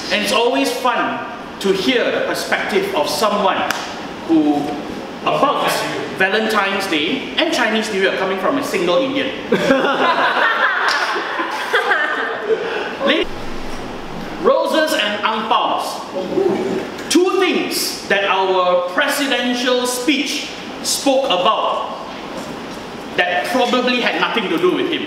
And it's always fun to hear the perspective of someone who, about Valentine's Day and Chinese New Year, coming from a single Indian. Roses and ang paos. Two things that our presidential speech spoke about that probably had nothing to do with him.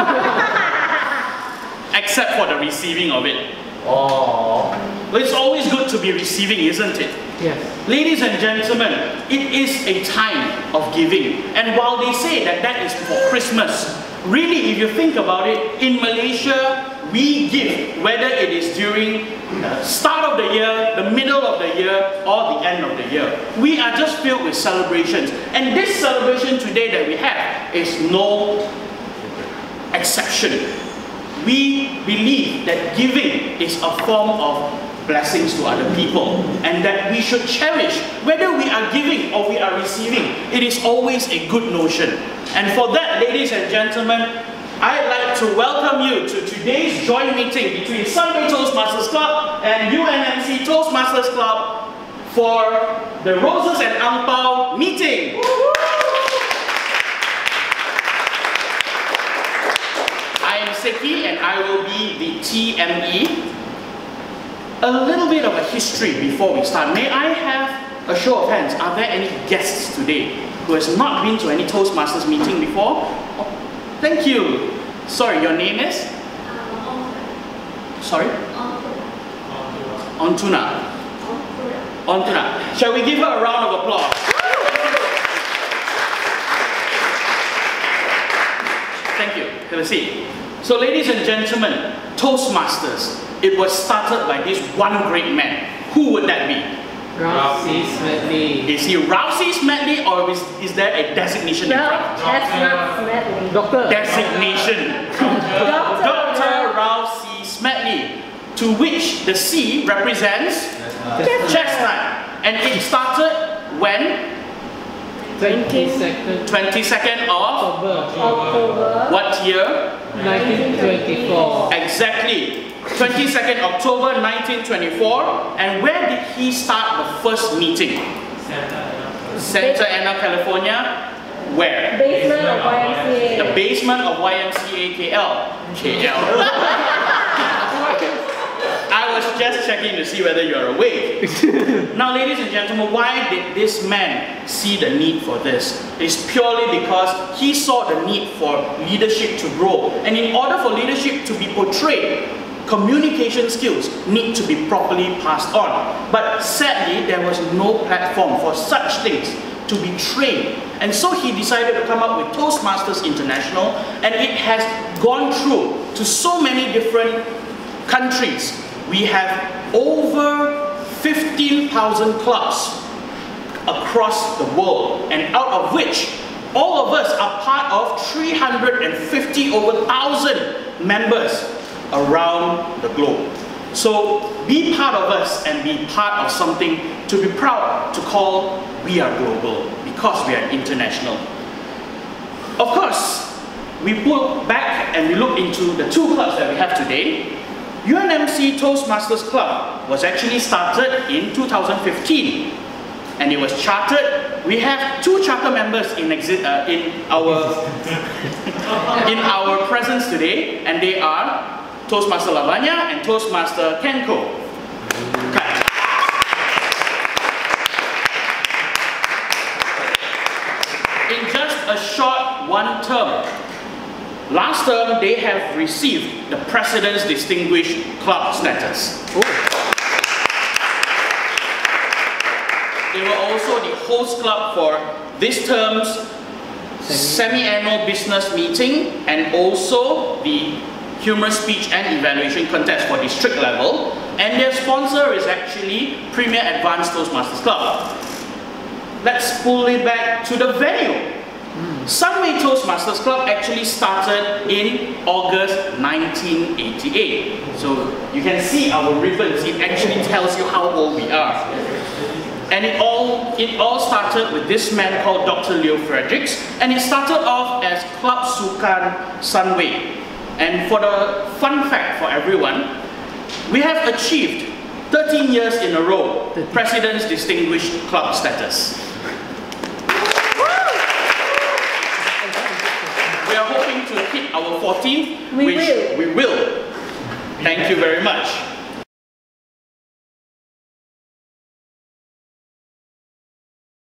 Except for the receiving of it. Oh. But it's always good to be receiving, isn't it? Yes. Ladies and gentlemen, it is a time of giving. And while they say that that is for Christmas, really, if you think about it, in Malaysia, we give, whether it is during the start of the year, the middle of the year, or the end of the year. We are just filled with celebrations. And this celebration today that we have is no exception. We believe that giving is a form of blessings to other people, and that we should cherish, whether we are giving or we are receiving. It is always a good notion. And for that, ladies and gentlemen, I'd like to welcome you to today's joint meeting between Sunway Toastmasters Club and UNMC Toastmasters Club for the Roses and Ang Pao meeting. I am Seki and I will be the TME. A little bit of a history before we start. May I have a show of hands? Are there any guests today who has not been to any Toastmasters meeting before? Thank you. Sorry, your name is? Sorry? Ontuna. Ontuna. Shall we give her a round of applause? Thank you. Have a seat. So, ladies and gentlemen, Toastmasters, it was started by this one great man. Who would that be? Rousey Smedley. Is he Rousey Smedley, or is there a designation in front? That's not Smedley. Doctor. Designation. Dr. Rousey Smedley, to which the C represents chestnut. And it started when? 22nd of October. What year? 1924. Exactly. 22nd October 1924. And where did he start the first meeting? Santa Ana, California. Where? Basement of YMCA. The basement of YMCA KL. I was just checking to see whether you are awake. Now, ladies and gentlemen, why did this man see the need for this? It's purely because he saw the need for leadership to grow. And in order for leadership to be portrayed, communication skills need to be properly passed on. But sadly, there was no platform for such things to be trained. And so he decided to come up with Toastmasters International, and it has gone through to so many different countries. We have over 15,000 clubs across the world, and out of which all of us are part of 350 over 1,000 members around the globe. So be part of us and be part of something to be proud to call we are global, because we are international. Of course, we pull back and we look into the two clubs that we have today. UNMC Toastmasters Club was actually started in 2015, and it was chartered. We have two charter members in our presence today, and they are Toastmaster Lavanya and Toastmaster Kenko. In just a short one term, last term they have received the President's Distinguished Club status. They were also the host club for this term's semi-annual business meeting, and also the humorous speech and evaluation contest for district level, and their sponsor is actually Premier Advanced Toastmasters Club. Let's pull it back to the venue. Sunway Toastmasters Club actually started in August 1988. So you can see our ribbons, it actually tells you how old we are. And it all started with this man called Dr. Leo Fredericks, and it started off as Club Sukan Sunway. And for the fun fact for everyone, we have achieved 13 years in a row, President's Distinguished Club status. We are hoping to hit our 14th, which we will. Thank you very much.